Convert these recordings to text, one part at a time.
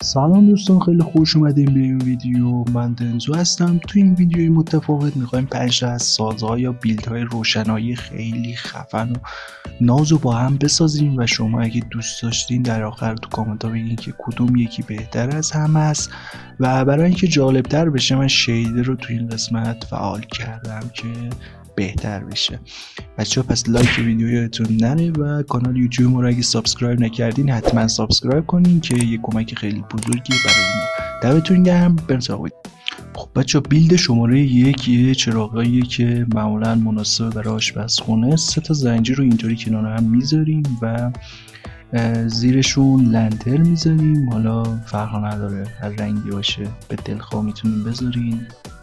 سلام دوستان، خیلی خوش اومدین به این ویدیو. من دنزو هستم. تو این ویدیوی متفاوت میخوایم 5 تا از سازها یا بیلدهای روشنایی خیلی خفن و نازو با هم بسازیم و شما اگه دوست داشتین در آخر تو کامنت ها بگین که کدوم یکی بهتر از همه است. و برای اینکه جالب تر بشه من شیدر رو تو این قسمت فعال کردم که بهتر بشه. بچه‌ها پس لایک ویدیو یادتون نره و کانال یوتیوب ما رو اگه سابسکرایب نکردین حتما سابسکرایب کنین که یه کمک خیلی بزرگی برای ما. دمتون گرم. بریم سراغ. خب بچه‌ها، بیلد شماره 1 یه چراغاییه که معمولا مناسب برای آشپزخونه. 3 تا زنجیر رو اینطوری کنار هم میذاریم و زیرشون لنتر میذاریم. حالا فرق نداره هر رنگی باشه، به دلخواه میتونیم بذارین.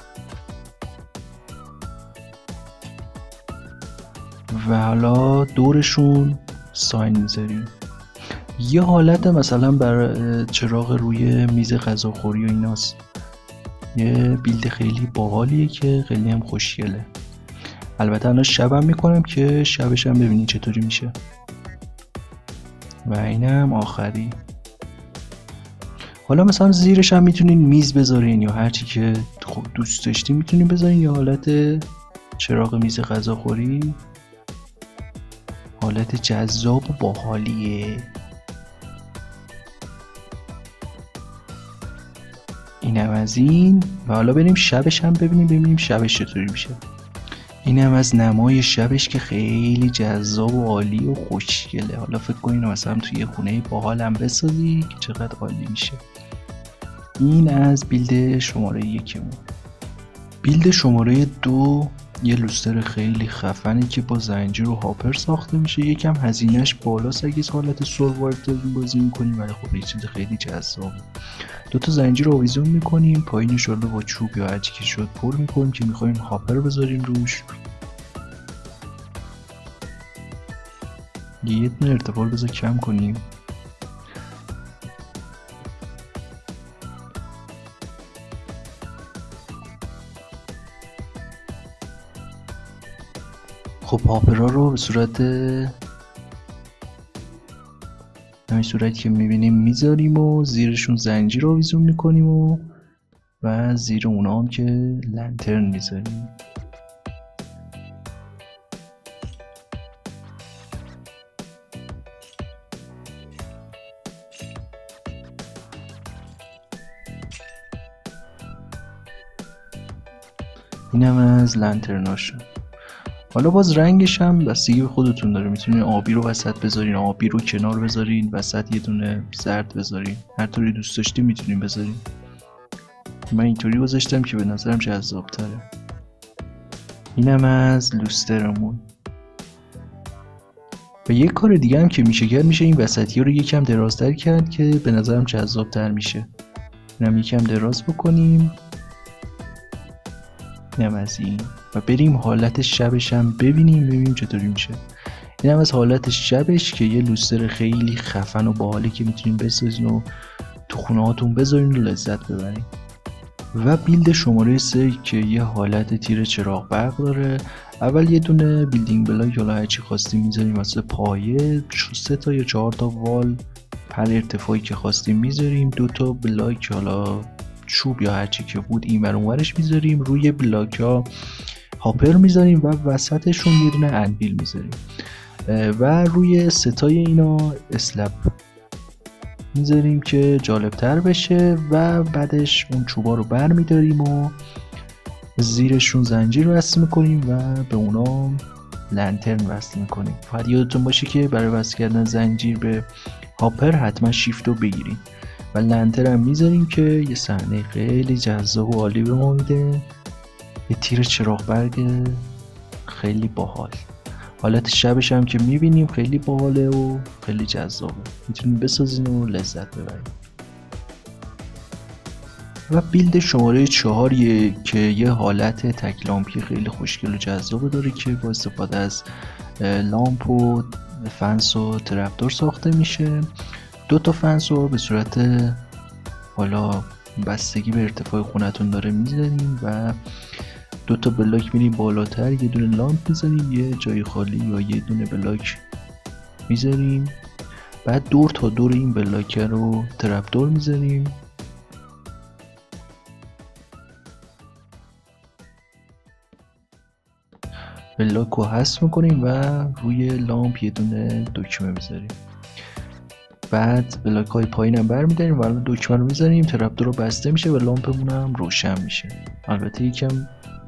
و حالا دورشون ساین میذاریم. یه حالت مثلا برای چراغ روی میز غذاخوری و ایناست. یه بیلد خیلی باحالیه که خیلی هم خوشگله. البته الان شبم میکنم که شبش هم ببینید چطوری میشه. و اینم آخری. حالا مثلا زیرش هم میتونین میز بذارین یا هرچی که خب دوست داشتین میتونین بذارین. یه حالت چراغ میز غذاخوری، حالت جذاب و باحالیه. اینم از این. و حالا بریم شبش هم ببینیم شبش چطوری میشه. اینم از نمای شبش که خیلی جذاب و عالی و خوشگله. حالا فکر کنین مثلا توی یه خونه باحال هم بسازی که چقدر عالی میشه. این از بیلد شماره 1. بیلد شماره 2 یه لوستر خیلی خفنی که با زنجیر و هاپر ساخته میشه. یکم هزینهش بالاست اگه حالت سروایو داریم بازی میکنیم، ولی خب یه چیز خیلی جذابه. 2 تا زنجیر رو آویزون میکنیم، پایینش رو با چوب یا هرچی که شد پر میکنیم که میخوایم هاپر بذاریم روش. یه دونه ارتفاع بذار کم کنیم. خب هاپرها رو به صورت همین صورتی که میبینیم میذاریم و زیرشون زنجیر رو آویزون میکنیم و زیر اونا هم که لنترن میذاریم. اینم از لنترناشون. حالا باز رنگش هم بستگی به خودتون داره. میتونین آبی رو وسط بذارین، آبی رو کنار بذارین، وسط یه دونه زرد بذارین. هر طوری دوست داشتین میتونین بذارین. من اینطوری گذاشتم که به نظرم جذاب تره. اینم از لوسترمون. و یه کار دیگه هم که میشه کرد، میشه این وسطی رو یکم درازتر کرد که به نظرم جذاب تر میشه. اینم یکم دراز بکنیم. اینم از این. و بریم حالت شبش هم ببینیم چطوری میشه. این هم از حالت شبش که یه لوستر خیلی خفن و باحالی که میتونین بسازین و تو خونه هاتون بذارین و لذت ببرین. و بیلد شماره 3 که یه حالت تیر چراغ برق داره. اول یه دونه بیلدینگ بلاک یا هرچی خواستیم میذاریم واسه پایه. 3 تا یا 4 تا وال پر ارتفاعی که خواستیم میذاریم. 2 تا بلاک حالا چوب یا هرچی که بود این ور اونورش میذاریم. روی بلاک ها هاپر میذاریم و وسطشون یه دونه انویل میذاریم و روی ستای اینا اسلب میذاریم که جالب تر بشه. و بعدش اون چوبا رو بر میداریم و زیرشون زنجیر وصل میکنیم و به اونا لنترن وصل میکنیم. فقط یادتون باشه که برای وصل کردن زنجیر به هاپر حتما شیفت رو بگیریم. و لنتر هم میذاریم که یه صحنه خیلی جذاب و عالی به ما میده. یه تیر چراغ برگ خیلی باحال. حالت شبش هم که میبینیم خیلی باحاله و خیلی جذابه. میتونیم بسازین و لذت ببرین. و بیلد شماره 4 که یه حالت تک لامپی خیلی خوشگل و جذابه داره که با استفاده از لامپ و فنس و ترپدور ساخته میشه. 2 تا فنس رو به صورت حالا بستگی به ارتفاع خونتون داره میذاریم و 2 تا بلاک میریم بالاتر، یه دونه لامپ میذاریم، یه جای خالی یا یه دونه بلاک میذاریم بعد دور تا دور این بلاک رو ترپدور میذاریم. بلاک رو حذف میکنیم و روی لامپ یه دونه دکمه میذاریم. بعد بلاک های پایین هم برمیداریم و الان دکمه رو میذاریم، ترپدور رو بسته میشه و لامپمون هم روشن میشه. البته یکم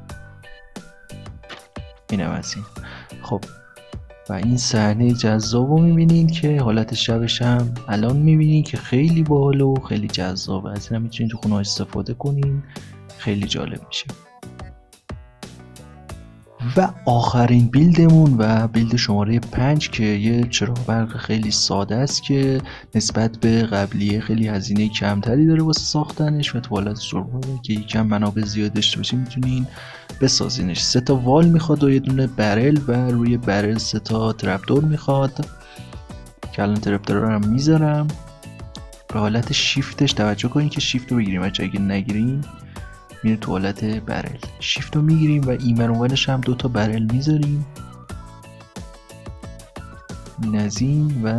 اینم از این. خب و این صحنه جذاب رو میبینین که حالت شبش هم الان میبینین که خیلی باحال و خیلی جذابه. از این هم میتونین تو خونه استفاده کنین، خیلی جالب میشه. و آخرین بیلدمون و بیلد شماره 5 که یه چراغ برق خیلی ساده است که نسبت به قبلیه خیلی هزینه کمتری داره واسه ساختنش و تو حالت سروربره که یکم منابع زیاد داشته باشین میتونین بسازینش. 3 تا وال میخواد و یه دونه برل و روی برل 3 تا ترپدور میخواد که الان ترپدور رو هم میذارم. به حالت شیفتش توجه کنین که شیفت رو بگیریم، بچه اگه نگیرین میره تو حالت برل. شیفت رو میگیریم و ایمن اونورش هم 2 تا برل میذاریم، این از این و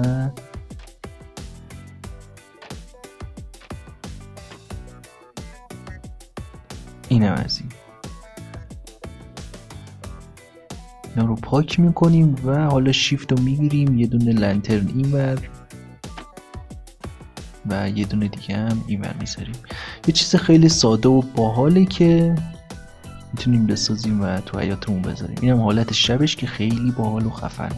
اینم از این. اینا رو پاک میکنیم و حالا شیفت رو میگیریم یه دونه لنترن اینور و یه دونه دیگه هم اینور میذاریم. یه چیز خیلی ساده و باحاله که میتونیم بسازیم و تو حیاتمون بذاریم. اینم حالت شبش که خیلی باحال و خفنه.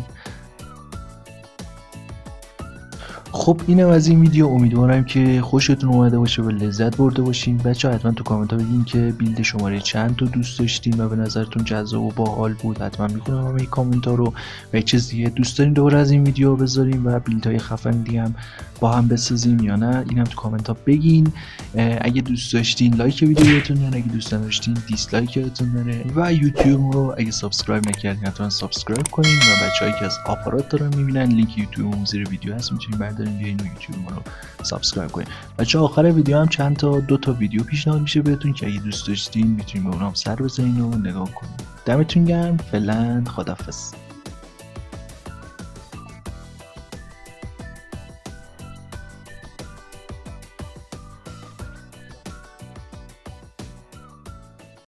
خب اینم از این ویدیو، امیدوارم که خوشتون اومده باشه و لذت برده باشین. بچه حتما تو کامنت ها بگین که بیلد شماره چند تا دوست داشتین و به نظرتون جذاب و باحال بود. حتما میخونم همه کامنت ها رو و چیز دیگه دوست دارین دوباره از این ویدیو بذاریم و بیلد های خفن دیگه هم با هم بسازیم یا نه، اینم تو کامنت ها بگین. اگه دوست داشتین لایک ویدیو یادتون نره، اگه دوست نداشتین دیسلایک یادتون نره و یوتیوب رو اگه سابسکرایب نکردین حتما سابسکرایب کنین و بچه‌ای که از آپارات دارن میبینن لینک یوتیوب زیر ویدیو هست میتونین بردارین بیاین و یوتیوب ما رو سابسکرایب کنین. بچه‌ها آخر ویدیو هم چند تا 2 تا ویدیو پیشنهاد میشه بهتون که اگه دوست داشتین میتونین به اونام سر بزنین و نگاه کنین. دمتون گرم، فعلا خداحافظ.